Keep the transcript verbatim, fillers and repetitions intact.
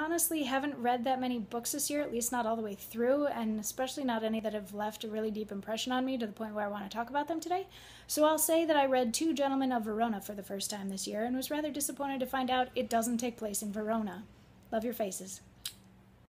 honestly haven't read that many books this year, at least not all the way through, and especially not any that have left a really deep impression on me to the point where I want to talk about them today. So I'll say that I read Two Gentlemen of Verona for the first time this year and was rather disappointed to find out it doesn't take place in Verona. Love your faces.